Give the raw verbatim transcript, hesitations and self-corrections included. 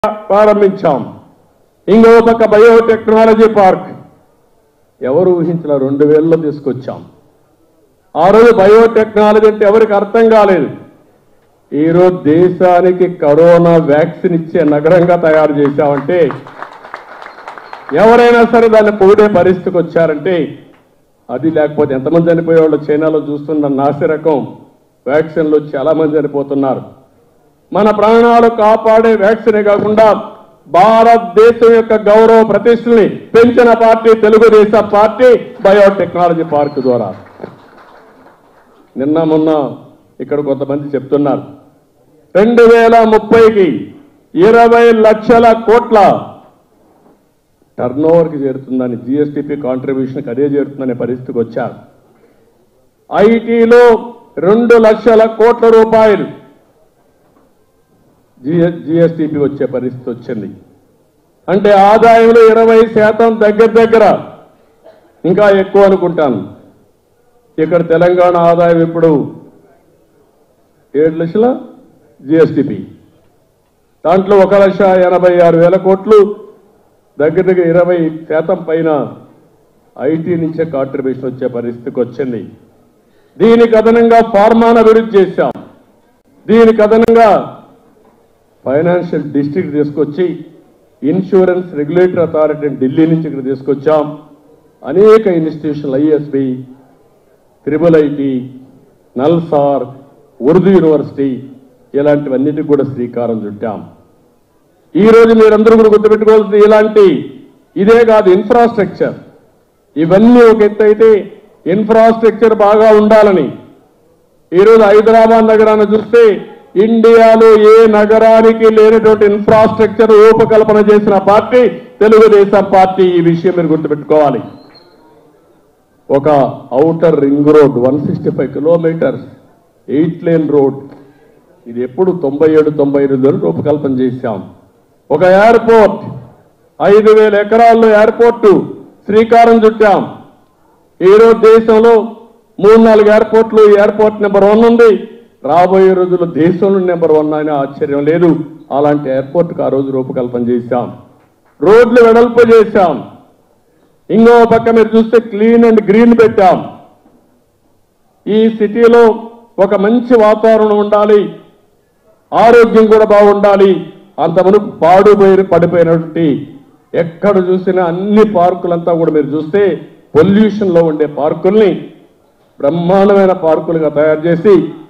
ప్రారంభించాం. ఇంకో పక్క బయోటెక్నాలజీ పార్క్ ఎవరు ఊహించిన రెండు వేలలో తీసుకొచ్చాం. ఆ రోజు బయోటెక్నాలజీ అంటే ఎవరికి అర్థం కాలేదు. ఈరోజు దేశానికి కరోనా వ్యాక్సిన్ ఇచ్చే నగరంగా తయారు చేశామంటే ఎవరైనా సరే దాన్ని పొగిడే పరిస్థితికి వచ్చారంటే అది లేకపోతే ఎంతమంది చనిపోయేవాళ్ళు చైనాలో చూస్తున్న నాసిరకం వ్యాక్సిన్లు చాలా మంది చనిపోతున్నారు. మన ప్రాణాలు కాపాడే వ్యాక్సినే కాకుండా భారతదేశం యొక్క గౌరవ ప్రతిష్టని పెంచిన party Telugu Desam party biotechnology park ద్వారా. నిన్న మొన్న ఇక్కడ కొంతమంది చెప్తున్నారు రెండు వేల ముప్పైకి ఇరవై లక్షల కోట్ల టర్న్ ఓవర్కి చేరుతుందని, జిఎస్టిపి కాంట్రిబ్యూషన్కి అదే చేరుతుందనే పరిస్థితికి వచ్చారు. ఐటీలో రెండు లక్షల కోట్ల రూపాయలు జిఎస్టిపి వచ్చే పరిస్థితి వచ్చింది. అంటే ఆదాయంలో ఇరవై శాతం దగ్గర దగ్గర, ఇంకా ఎక్కువ అనుకుంటాను. ఇక్కడ తెలంగాణ ఆదాయం ఇప్పుడు ఏడు లక్షల జిఎస్టిపి, దాంట్లో ఒక లక్ష ఎనభై ఆరు వేల కోట్లు దగ్గర దగ్గర ఇరవై శాతం పైన ఐటీ నుంచే కాంట్రిబ్యూషన్ వచ్చే పరిస్థితికి వచ్చింది. దీనికి అదనంగా ఫార్మాను అభివృద్ధి చేశాం. దీనికి అదనంగా ఫైనాన్షియల్ డిస్ట్రిక్ట్ తీసుకొచ్చి ఇన్సూరెన్స్ రెగ్యులేటరీ అథారిటీని ఢిల్లీ నుంచి ఇక్కడ తీసుకొచ్చాం. అనేక ఇన్స్టిట్యూషన్లు ISB, triple IT, NALSAR, Urdu university ఇలాంటివన్నిటికి కూడా శ్రీకారం చుట్టాం. ఈ రోజు మీరందరూ కూడా గుర్తుపెట్టుకోవాల్సింది ఇలాంటి ఇదే కాదు, ఇన్ఫ్రాస్ట్రక్చర్ ఇవన్నీ ఒక ఎత్తు అయితే ఇన్ఫ్రాస్ట్రక్చర్ బాగా ఉండాలని ఈరోజు హైదరాబాద్ నగరాన్ని చూస్తే ఇండియాలో ఏ నగరానికి లేనటువంటి ఇన్ఫ్రాస్ట్రక్చర్ రూపకల్పన చేసిన పార్టీ తెలుగుదేశం పార్టీ. ఈ విషయం మీరు గుర్తుపెట్టుకోవాలి. ఒక outer ring road one sixty five kilometres eight lane road, ఇది ఎప్పుడు తొంభై ఏడు తొంభై ఎనిమిదిలో రూపకల్పన చేశాం. ఒక ఎయిర్పోర్ట్ ఐదు వేల ఎకరాల్లో ఎయిర్పోర్టు శ్రీకారం చుట్టాం. ఈరోజు దేశంలో మూడు నాలుగు ఎయిర్పోర్ట్లు, ఎయిర్పోర్ట్ నెంబర్ వన్ ఉంది. రాబోయే రోజుల్లో దేశంలో నెంబర్ వన్ అయినా ఆశ్చర్యం లేదు. అలాంటి ఎయిర్పోర్ట్కి ఆ రోజు రూపకల్పన చేశాం. రోడ్లు వెడల్పు చేశాం. ఇంకో పక్క మీరు చూస్తే క్లీన్ అండ్ గ్రీన్ పెట్టాం. ఈ సిటీలో ఒక మంచి వాతావరణం ఉండాలి, ఆరోగ్యం కూడా బాగుండాలి. అంతవరకు పాడుపోయి పడిపోయినటువంటి ఎక్కడ చూసినా అన్ని పార్కులంతా కూడా మీరు చూస్తే పొల్యూషన్లో ఉండే పార్కుల్ని బ్రహ్మాండమైన పార్కులుగా తయారు చేసి